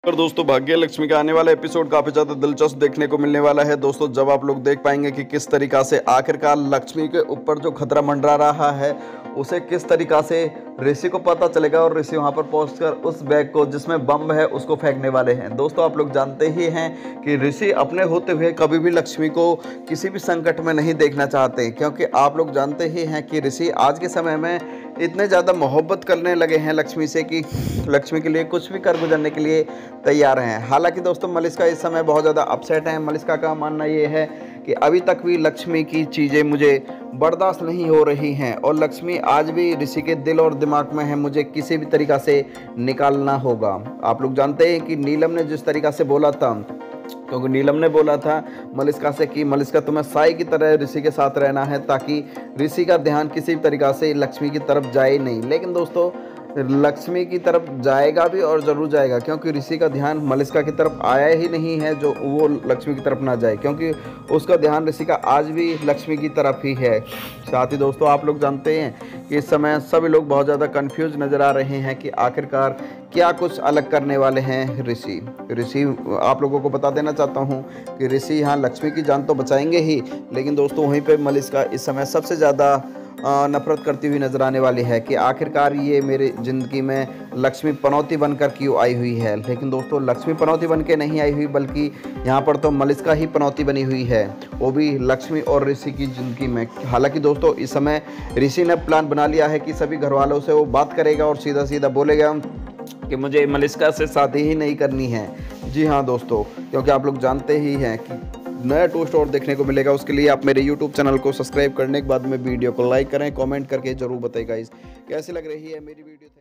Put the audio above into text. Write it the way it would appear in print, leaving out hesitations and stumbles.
और दोस्तों भाग्य लक्ष्मी का आने वाला एपिसोड काफी ज्यादा दिलचस्प देखने को मिलने वाला है दोस्तों। जब आप लोग देख पाएंगे कि किस तरीका से आखिरकार लक्ष्मी के ऊपर जो खतरा मंडरा रहा है उसे किस तरीका से ऋषि को पता चलेगा और ऋषि वहां पर पहुंचकर उस बैग को जिसमें बम है उसको फेंकने वाले हैं। दोस्तों आप लोग जानते ही हैं कि ऋषि अपने होते हुए कभी भी लक्ष्मी को किसी भी संकट में नहीं देखना चाहते, क्योंकि आप लोग जानते ही हैं कि ऋषि आज के समय में इतने ज़्यादा मोहब्बत करने लगे हैं लक्ष्मी से कि लक्ष्मी के लिए कुछ भी कर गुजरने के लिए तैयार हैं। हालांकि दोस्तों मलिष्का इस समय बहुत ज़्यादा अपसेट है। मलिष्का का मानना ये है कि अभी तक भी लक्ष्मी की चीज़ें मुझे बर्दाश्त नहीं हो रही हैं और लक्ष्मी आज भी ऋषि के दिल और दिमाग में है, मुझे किसी भी तरीक़ा से निकालना होगा। आप लोग जानते हैं कि नीलम ने जिस तरीक़ा से बोला था, क्योंकि नीलम ने बोला था मलिष्का से कि मलिष्का तुम्हें साई की तरह ऋषि के साथ रहना है ताकि ऋषि का ध्यान किसी भी तरीक़ा से लक्ष्मी की तरफ जाए नहीं। लेकिन दोस्तों लक्ष्मी की तरफ जाएगा भी और ज़रूर जाएगा, क्योंकि ऋषि का ध्यान मलिष्का की तरफ आया ही नहीं है जो वो लक्ष्मी की तरफ ना जाए, क्योंकि उसका ध्यान ऋषि का आज भी लक्ष्मी की तरफ ही है। साथ ही दोस्तों आप लोग जानते हैं कि इस समय सभी लोग बहुत ज़्यादा कंफ्यूज नज़र आ रहे हैं कि आखिरकार क्या कुछ अलग करने वाले हैं ऋषि। आप लोगों को बता देना चाहता हूं कि ऋषि यहाँ लक्ष्मी की जान तो बचाएंगे ही, लेकिन दोस्तों वहीं पे मलिष्का इस समय सबसे ज़्यादा नफरत करती हुई नजर आने वाली है कि आखिरकार ये मेरी ज़िंदगी में लक्ष्मी पनौती बनकर क्यों आई हुई है। लेकिन दोस्तों लक्ष्मी पनौती बन के नहीं आई हुई, बल्कि यहाँ पर तो मलिष्का ही पनौती बनी हुई है, वो भी लक्ष्मी और ऋषि की ज़िंदगी में। हालांकि दोस्तों इस समय ऋषि ने प्लान बना लिया है कि सभी घर वालों से वो बात करेगा और सीधा सीधा बोलेगा कि मुझे मलिष्का से शादी ही नहीं करनी है। जी हाँ दोस्तों, क्योंकि आप लोग जानते ही हैं कि नया टोस्ट और देखने को मिलेगा। उसके लिए आप मेरे YouTube चैनल को सब्सक्राइब करने के बाद में वीडियो को लाइक करें, कमेंट करके जरूर बताइए गाइस कैसी लग रही है मेरी वीडियो।